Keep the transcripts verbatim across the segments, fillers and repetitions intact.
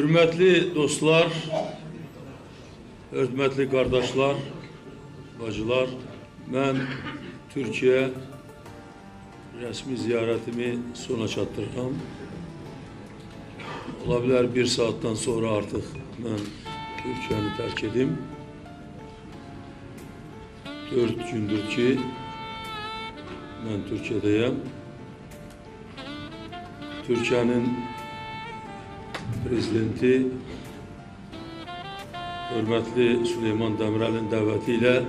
Hürmetli dostlar, hürmetli kardeşler, bacılar, ben Türkiye resmi ziyaretimi sona çatdırıram. Olabilir bir saatten sonra artık ben Türkiye'ni terk edim. Dört gündür ki ben Türkiye'deyim. Türkiye'nin prezidenti hürmetli Süleyman Demirel'in davetiyle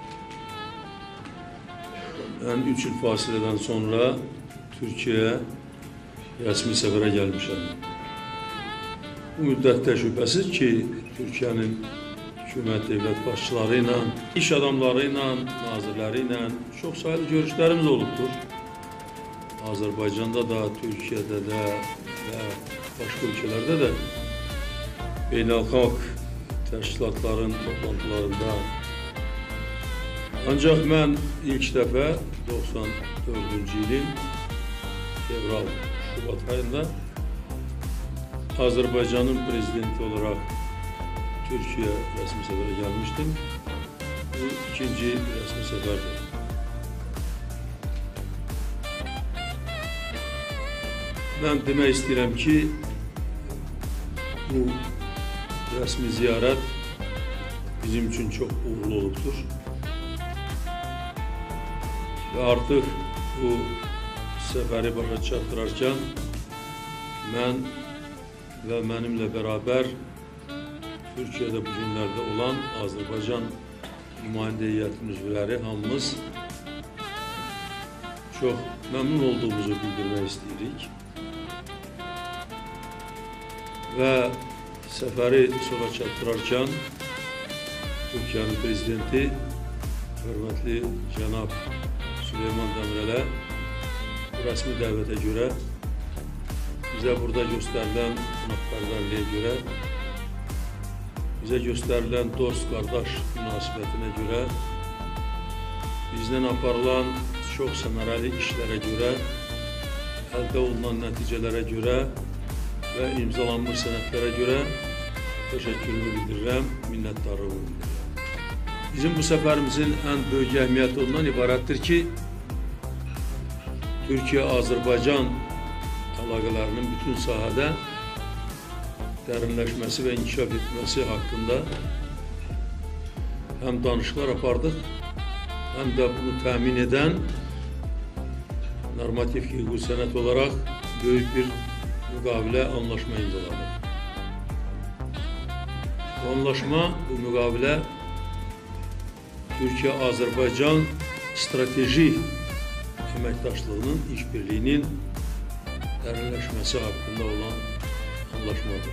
ben üç yıl fasileden sonra Türkiye'ye resmi sefere gelmişim. Bu müddette şüphesiz ki Türkiye'nin hükümet devlet başçılarıyla, iş adamlarıyla, nazirleriyle çok sayılı görüşlerimiz olubdur. Azerbaycan'da da, Türkiye'de de ve başka ülkelerde de beynəlxalq təşkilatların toplantılarında. Ancak ben ilk defa doksan dördüncü ilin fevral Şubat ayında Azerbaycan'ın prezidenti olarak Türkiye resmi sefere gelmiştim. Bu ikinci resmi seferdir. Ben demek istedim ki bu resmi ziyaret bizim için çok uğurlu olubdur. Ve artık bu seferi başa çatdırarken ben ve benimle beraber Türkiye'de bu günlerde olan Azerbaycan nümayəndə heyətinin üzvləri hamımız çok memnun olduğumuzu bildirmek isteyirik. Ve seferi sona çatdırarken Türkiye'nin prezidenti hürmetli Cenab Süleyman Demirel'e resmi davete göre, bize burada gösterilen qonaqpərvərliyə göre, bize gösterilen dost kardeş münasibetine göre, bizden aparılan çok səmərəli işlere göre, elde olunan neticelere göre ve imzalanmış senetlere göre teşekkürümü bildirirəm, minnettarlığımı bildirirəm. Bizim bu seferimizin en büyük ehemmiyeti ondan ibarettir ki, Türkiye-Azerbaycan əlaqələrinin bütün sahada derinleşmesi ve inkişaf etmesi hakkında hem danışıklar apardık, hem de bunu temin eden normatif hüquqi senet olarak büyük bir mukavele anlaşma imzaladı. Bu anlaşma, bu mukavele Türkiye-Azerbaycan strateji emektaşlığının, işbirliğinin derinleşmesi hakkında olan anlaşmadır.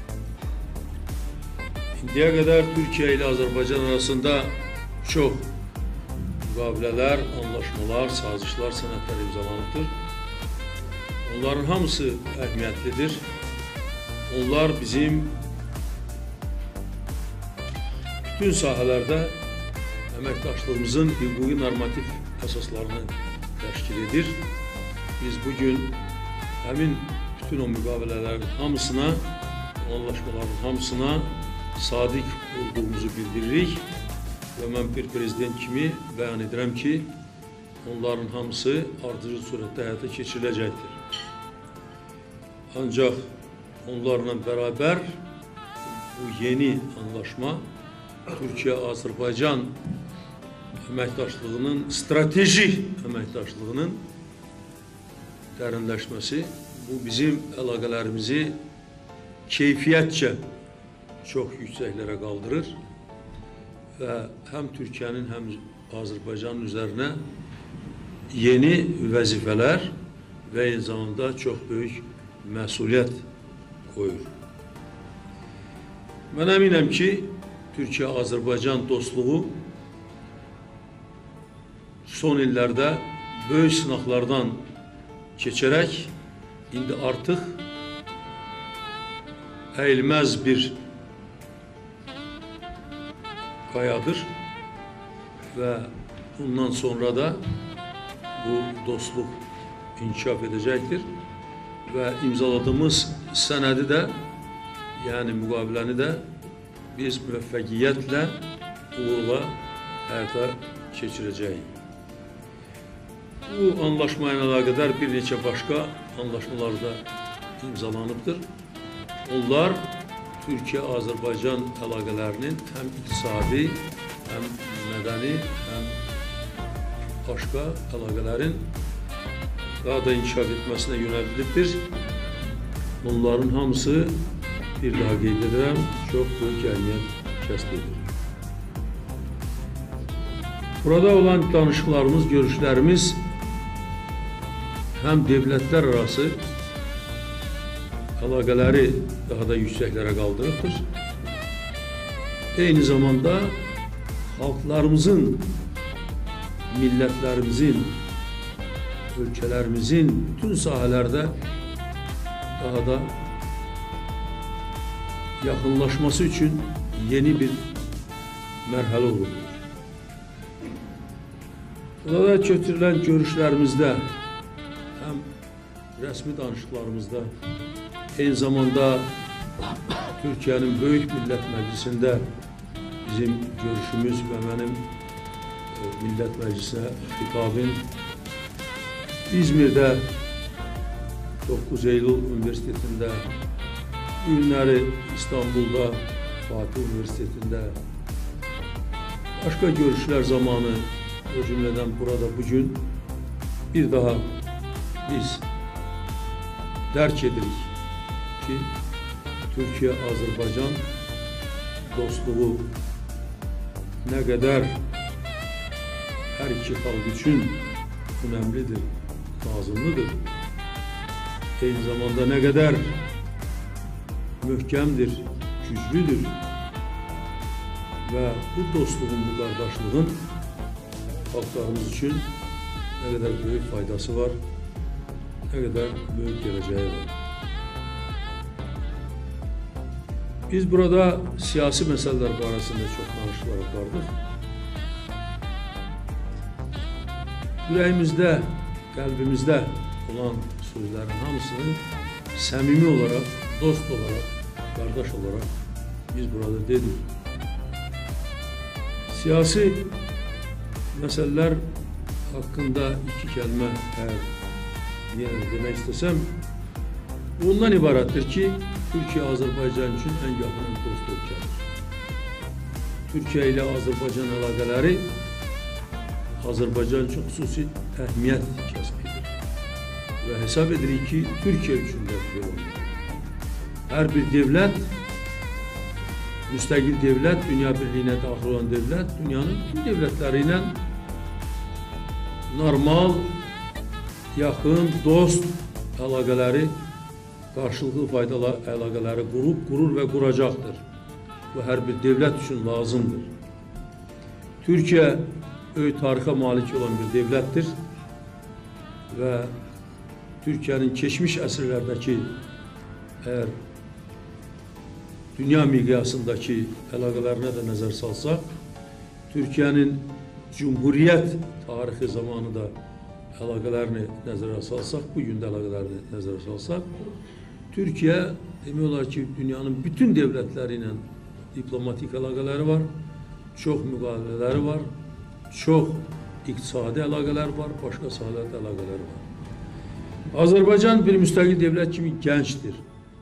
Şimdiye kadar Türkiye ile Azerbaycan arasında çok mukaveleler, anlaşmalar, sazişler, senetler imzalanıptır. Onların hamısı əhəmiyyətlidir. Onlar bizim bütün sahələrdə əməkdaşlığımızın hüquqi normatif əsaslarını təşkil edir. Biz bugün həmin bütün o müqavilələrin hamısına, anlaşmaların hamısına sadiq olduğumuzu bildiririk və mən bir prezident kimi bəyan edirəm ki, onların hamısı ardıcıl surətdə həyata keçiriləcəkdir. Ancak onlarla beraber bu yeni anlaşma Türkiye-Azerbaycan emektaşlığının, strateji emektaşlığının derinleşmesi, bu bizim əlaqələrimizi keyfiyyətcə çok yükseklere kaldırır ve hem Türkiye'nin hem Azerbaycan'ın üzerine yeni vazifeler ve aynı zamanda çok büyük məsuliyyət koyur. Ben eminim ki Türkiye-Azerbaycan dostluğu son illerde böyük sınaqlardan geçerek indi artık eğilmez bir kayadır ve bundan sonra da bu dostluk inkişaf edecektir. Ve imzaladığımız senedi de yəni müqaviləni də biz müvəffəqiyyətlə, uğurla həyata keçirəcəyik. Bu anlaşma ilə əlaqədar bir neçə başqa anlaşmalar da imzalanıbdır. Onlar Türkiyə-Azərbaycan əlaqələrinin həm iqtisadi, həm mədəni, həm başqa əlaqələrin daha da inkişaf etməsinə yönəldilibdir. Bunların hamısı, bir daha qeyd edirəm, çox böyük əhəmiyyət kəsb edir. Burada olan danışıqlarımız, görüşlərimiz həm dövlətlər arası əlaqələri daha da yüksəklərə qaldırıbdır. Eyni zamanda xalqlarımızın, millətlərimizin, ölkələrimizin bütün sahələrdə daha da yaxınlaşması üçün yeni bir mərhələ olur. Burada götürülən görüşlərimizdə, həm rəsmi danışıqlarımızda, eyni zamanda Türkiyənin Böyük Millət Məclisində bizim görüşümüz və mənim Millət Məclisinə xitabım İzmirdə doqquz Eylül Universitetində, günləri İstanbulda Fatih Universitetində, başqa görüşlər zamanı, o cümlədən burada bugün bir daha biz dərk edirik ki, Türkiyə-Azərbaycan dostluğu nə qədər hər iki xalq üçün önəmlidir, lazımlıdır. Eyni zamanda nə qədər möhkəmdir, güclüdür və bu dostluğun, bu qardaşlığın xalqlarımız üçün nə qədər böyük faydası var, nə qədər böyük gələcəyi var. Biz burada siyasi məsələlər barəsində çox danışıqlar apardıq. Ürəyimizdə, qəlbimizdə olan sözlərin hamısını səmimi olaraq, dost olaraq, qardaş olaraq biz burada dedik. Siyasi məsələlər haqqında iki kəlmə əgər yəni demək istəsəm, bundan ibarətdir ki, Türkiyə Azərbaycan üçün ən yaxın dost ölkədir. Türkiyə ilə Azərbaycan əlaqələri Azərbaycan üçün xüsusi əhəmiyyət kəsb edir və hesab edirik ki, Türkiyə üçün də belə olur. Hər bir dövlət, müstəqil dövlət, dünya birliyinə daxil olan dövlət, dünyanın bütün dövlətləri ilə normal, yaxın, dost əlaqələri, qarşılıqlı faydalı əlaqələri qurub, qurur və quracaqdır. Bu, hər bir dövlət üçün lazımdır. Türkiyə böyük tarixə malik olan bir dövlətdir və Türkiyənin keçmiş əsrlərdəki əgər dünya miqyasındakı əlaqələrinə də nəzər salsaq, Türkiyənin Cumhuriyyət tarixi zamanı da əlaqələrini nəzərə salsaq, bugün də əlaqələrini nəzərə salsaq, Türkiyə demək olar ki, dünyanın bütün dövlətləri ilə diplomatik əlaqələri var, çox müqavilələri var, çox iqtisadi əlaqələr var, başqa sahələrdə əlaqələri var. Azərbaycan bir müstəqil dövlət kimi gəncdir.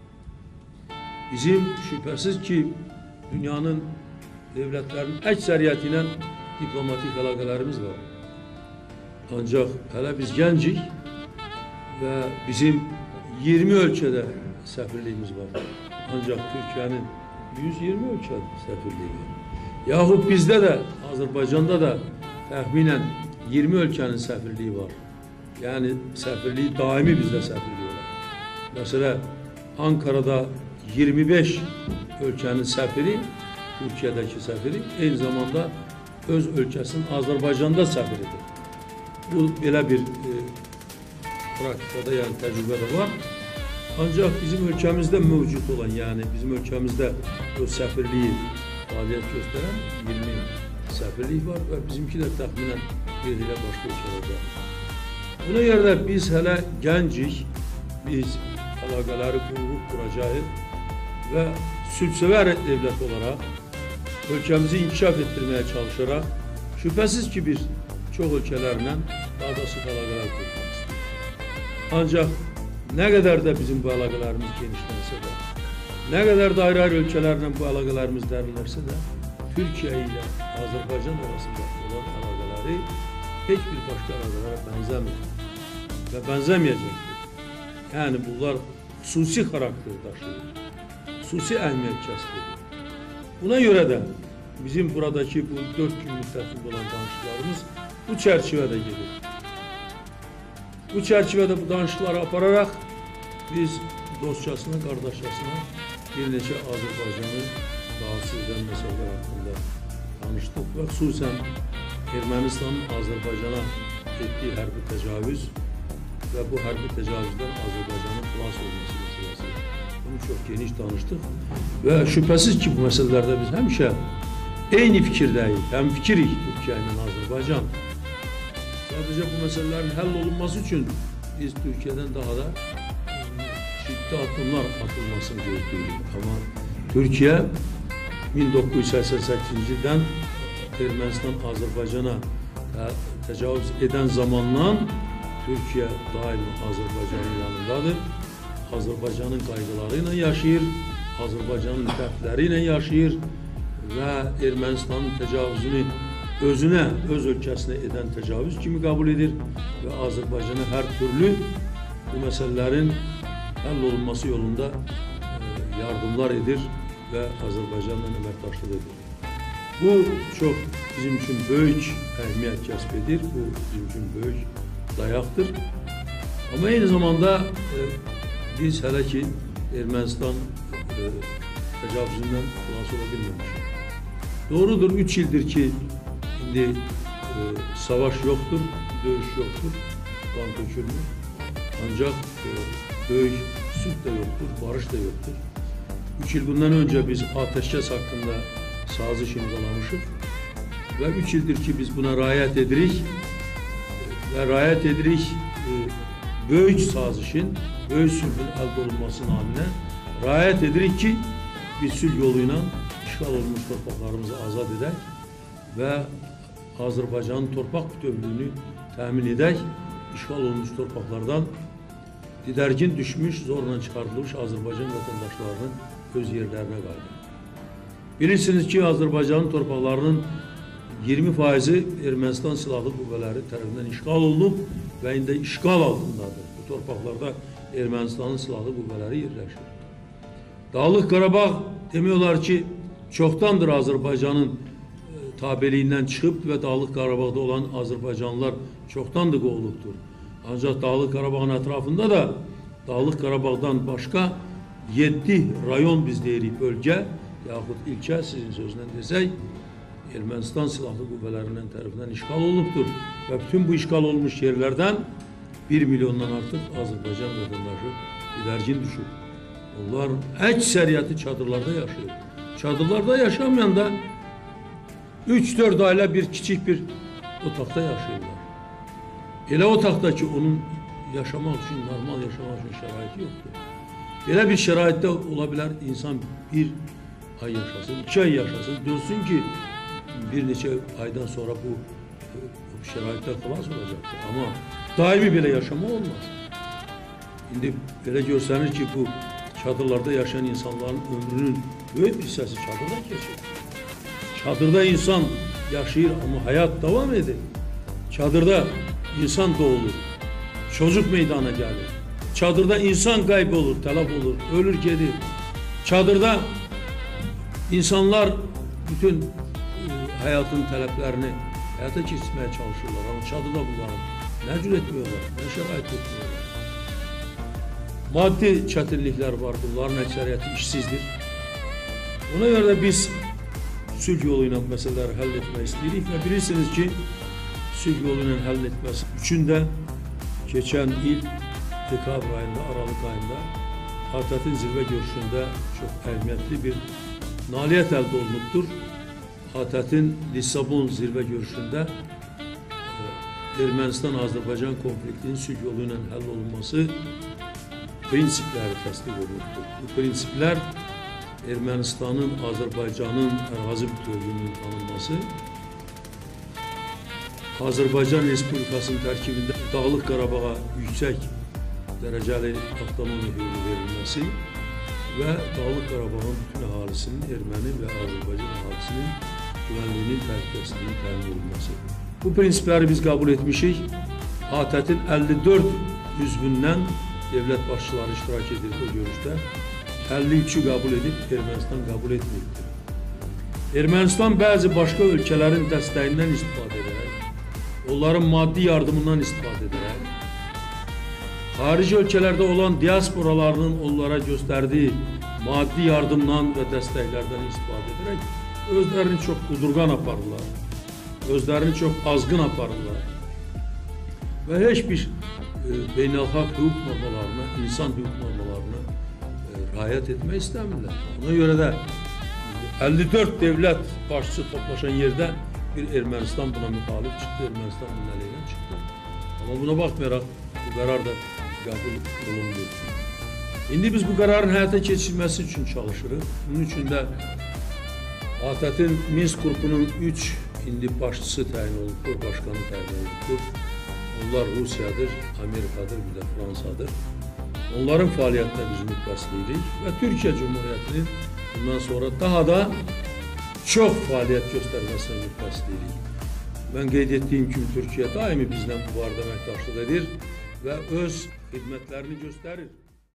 Bizim şübhəsiz ki, dünyanın dövlətlərinin əksəriyyəti ilə diplomatik əlaqələrimiz var. Ancaq hələ biz gəncik və bizim iyirmi ölkədə səfirliyimiz var. Ancaq Türkiyənin yüz iyirmi ölkə səfirliyi var. Yaxud bizdə də, Azərbaycanda da təxminən iyirmi ölkənin səfirliyi var. Yəni, səfirliyi daimi bizdə səfirliyi var. Məsələn, Ankarada iyirmi beş ölkənin səfiri, Türkiyədəki səfiri, eyni zamanda öz ölkəsinin Azərbaycanda səfiridir. Bu, belə bir e, praktikada, yəni təcrübədə var. Ancaq bizim ölkəmizdə mövcud olan, yəni bizim ölkəmizdə öz səfirliyi fəaliyyət göstərən iyirmi səfirlik var və bizimki də təxminən bir ilə başqa ölkələrdə. Buna görə də biz hələ gəncik, biz əlaqələri qururuq, quracağıq ve sülhsever devlet olarak ülkemizi inkişaf ettirmeye çalışarak şüphesiz ki bir çok ülkelerle daha da sık alakalar kurmak istiyor. Ancak ne kadar da bizim bu alakalarımız genişlense de, ne kadar da ayrı ayrı ülkelerle bu alakalarımız derinlerse de, Türkiye ile Azerbaycan arasında olan alakaları hiçbir başka alakalara benzemiyor ve benzemeyecektir. Yani bunlar hususi karakter taşıyor, hususi ehemmiyet kəsb edir. Buna göre de bizim buradaki bu dört gün müddetinde olan danışıklarımız bu çerçevede gelir. Bu çerçevede bu danışıkları apararak biz dostçasına, kardeşçasına bir neçe Azerbaycan'ı rahatsız eden meseleler hakkında tanıştık ve hususen Ermənistanın Azerbaycan'a ettiği hərbi tecavüz ve bu hərbi tecavüzden Azerbaycan'ın xilas olması meselesi. Bunu çok geniş danıştık ve şüphesiz ki bu meselelerde biz həmişə eyni fikirdeyiz, hem fikirik Türkiye ile Azerbaycan. Sadece bu meselelerin hell olunması için biz Türkiye'den daha da ciddi adımlar atılmasını gerekiyor. Ama Türkiye bin dokuz yüz seksen sekizinci yıldan Ermənistan Azerbaycan'a te tecavüz eden zamandan Türkiye daima Azerbaycan'ın yanındadır. Azerbaycan'ın kaygılarıyla yaşayır, Azerbaycan'ın dertleriyle yaşayır ve Ermənistan'ın tecavüzünü özüne, öz ülkesine eden tecavüz kimi kabul edir ve Azerbaycan'a her türlü bu meselelerin hallolunması yolunda e, yardımlar edir ve Azerbaycan'la əməkdaşlıq edir. Bu çok bizim için büyük ehemmiyet kəsb edir, bu bizim için büyük dayaktır. Ama aynı zamanda e, biz hele ki Ermənistan e, tecavüzünden xilas ola bilmemişik. Doğrudur, üç yıldır ki şimdi e, savaş yoktur, dövüş yoktur, kan dökülmür. Ancak e, dövüş, sülh de yoktur, barış da yoktur. Üç yıl bundan önce biz ateşkes hakkında sazış imzalamışız ve üç yıldır ki biz buna riayet edirik ve riayet edirik e, böyük sazişin, böyük sülhün elde olunması namine riayet edirik ki bir sülh yoluyla işgal olmuş torpaqlarımızı azad edək ve Azerbaycan'ın torpaq bütövlüğünü təmin edək, işgal olmuş torpaqlardan didərgin düşmüş, zorla çıkartılmış Azerbaycan vətəndaşlarının öz yerlerine qayıdır. Bilirsiniz ki, Azerbaycan'ın torpaqlarının iyirmi faizi Ermənistan silahlı qüvvələri tərəfindən işgal olunub və indi işgal altındadır. Bu torpaqlarda Ermənistanın silahlı qüvvələri yerləşir. Dağlıq Qarabağ demiyorlar ki, çoktandır Azerbaycan'ın e, tabeliğinden çıkıp ve Dağlıq Qarabağ'da olan Azerbaycanlılar çoktandır qovulubdur. Ancak Dağlıq Qarabağ'ın etrafında da Dağlıq Qarabağ'dan başka yedi rayon biz deyirik bölge yahut ilçe sizin sözünden desək Ermənistan silahlı qüvvələrinin tərəfindən işgal olunubdur ve bütün bu işgal olmuş yerlerden bir milyondan artıq Azerbaycan vətəndaşı didərgin düşür. Onlar əksəriyyəti çadırlarda yaşayır. Çadırlarda yaşamayan da üç dörd aile bir küçük bir otaqda yaşayırlar. Elə otaqdakı onun yaşamak için, normal yaşamak için şəraiti yoktur. Belə bir şəraitdə ola bilər insan bir ay yaşasın, iki ay yaşasın, dönsün ki bir neçə aydan sonra bu, bu şəraitdə xilas olacaktır. Ama daimi belə yaşama olmaz. İndi belə görsənir ki bu çadırlarda yaşayan insanların ömrünün büyük bir hissəsi çadırda geçir. Çadırda insan yaşayır ama hayat devam eder. Çadırda insan doğulur, çocuk meydana gelir. Çadırda insan kaybolur, telef olur, ölür gelir. Çadırda insanlar bütün e, hayatın taleplerini hayata geçirmeye çalışırlar ama çadırda bunların ne cür etmiyorlar, ne şerait etmiyorlar. Maddi çetinlikler var, bunların eksəriyəti işsizdir. Ona göre de biz sülh yoluyla meseleleri halletmeyi istedik ve bilirsiniz ki sülh yoluyla halletmesi üçün de geçen il dekabr ayında, Aralık ayında A T T'nin zirve görüşünde çok ehemmiyetli bir nailiyet elde olunubdur. A T T'nin Lissabon zirve görüşünde e, Ermənistan-Azerbaycan konfliktinin sülh yoluyla hallolunması prensipleri təsdiq olunubdur. Bu prensipler Ermənistanın, Azərbaycanın ərazi bütövlüyünün tanınması, Azərbaycan Respublikasının tərkibində Dağlıq Qarabağa yüksək dərəcəli avtonomiya hüququ verilməsi və Dağlıq Qarabağın bütün əhalisinin, erməni və Azərbaycan əhalisinin güvənliyinin təhlükəsizliyinin təmin edilməsi. Bu prinsipləri biz qəbul etmişik. ATƏT-in əlli dörd üzvündən dövlət başçıları iştirak edir o görüşdə. əlli üçü qəbul edib, Ermənistan qəbul etməyibdir. Ermənistan bəzi başqa ölkələrin dəstəyindən istifadə edərək, onların maddi yardımından istifadə edərək, xarici ölkələrdə olan diasporalarının onlara göstərdiyi maddi yardımdan və dəstəklərdən istifadə edərək özlərini çox qudurqan aparırlar, özlərini çox azğın aparırlar və heç bir e, beynəlxalq hüquq normalarına, insan hüquq normalarına e, riayət etmək istəmirlər. Ona görə də əlli dörd dövlət başçısı toplaşan yerdə bir Ermənistan buna müxalif çıxdı, Ermənistan bunun əleyhinə çıxdı. Amma buna baxmayaraq bu qərar da qəbul olundu. İndi biz bu qərarın həyata keçirilməsi üçün çalışırıq. Bunun üçün də ATƏT-in Minsk qrupunun üç indi başçısı təyin olunubdur, başqanı təyin olunubdur. Onlar Rusiyadır, Amerikadır, bir də Fransadır. Onların fəaliyyətinə biz müttəsiliyirik və Türkiyə Cumhuriyyətinin bundan sonra daha da çox fəaliyyət göstərməsinə müttəsiliyirik. Mən qeyd etdiyim kimi Türkiyə daimi bizlə bu barədə əməkdaşlıq edir və öz xidmətlərini göstərir.